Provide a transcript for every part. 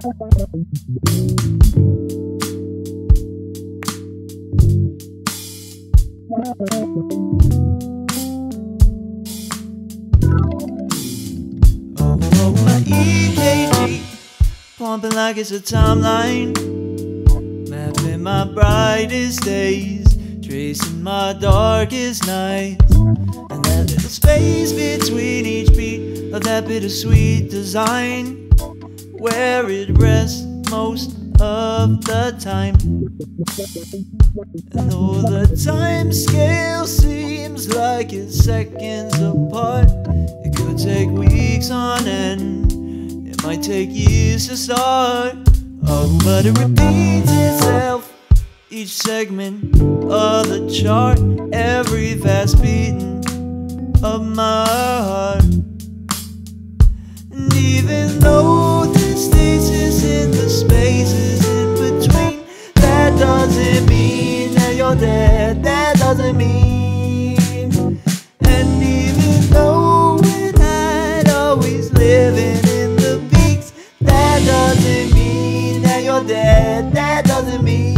Oh, my EKG pumping like it's a timeline, mapping my brightest days, tracing my darkest nights, and that little space between each beat of that bittersweet design, where it rests most of the time. And though the time scale seems like it's seconds apart, it could take weeks on end, it might take years to start. Oh, but it repeats itself, each segment of the chart, every fast beating of my heart. And even though there's stasis in the spaces in between, that doesn't mean that you're dead, that doesn't mean. And even though we're not always living in the peaks, that doesn't mean that you're dead, that doesn't mean.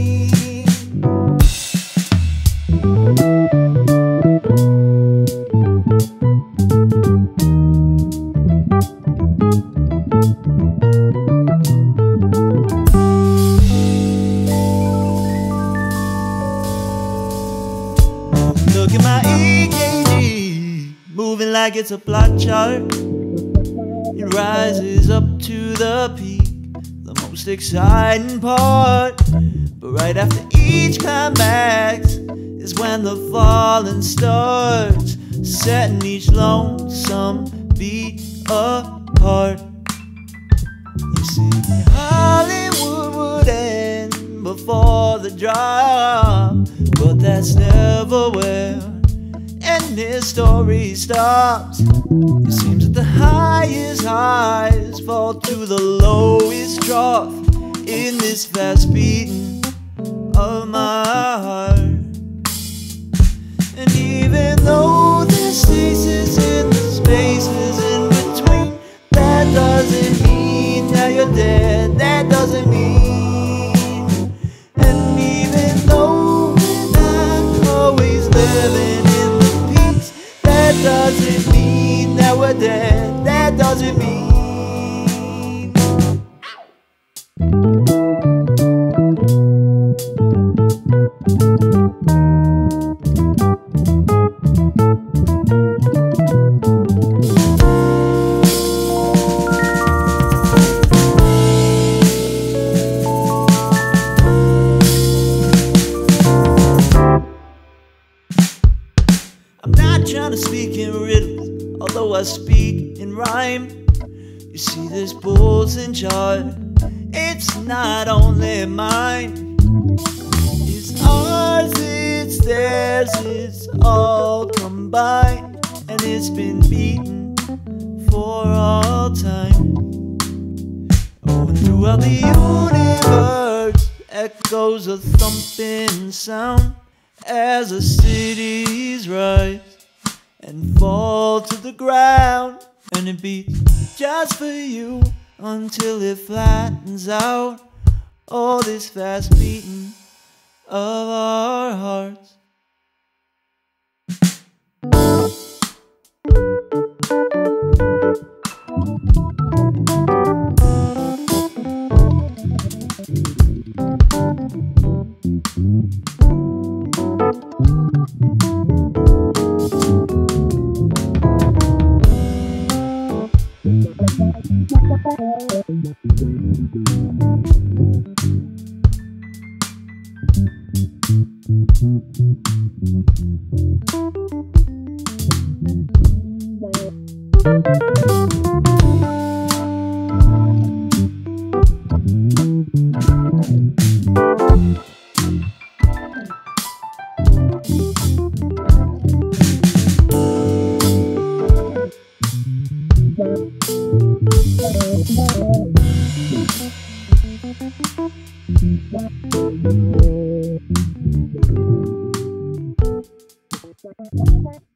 Look at my EKG, moving like it's a plot chart. It rises up to the peak, the most exciting part. But right after each climax is when the falling starts, setting each lonesome beat apart. You see, Hollywood would end before the drop, but that's never where any story stops. It seems that the highest highs fall to the lowest trough in this fast beating of my heart. And even though there's stasis in the spaces in between, that doesn't mean that you're dead, that doesn't mean. And even though we're not always living in the peaks, that doesn't mean that we're dead, that doesn't mean. I'm not trying to speak in riddles, although I speak in rhyme. You see this pulsing chart, it's not only mine. It's ours, it's theirs, it's all combined. And it's been beaten for all time. Oh, and throughout the universe echoes a thumping sound as the cities rise and fall to the ground. And it beats just for you until it flattens out all this fast beating of our hearts. Thank you.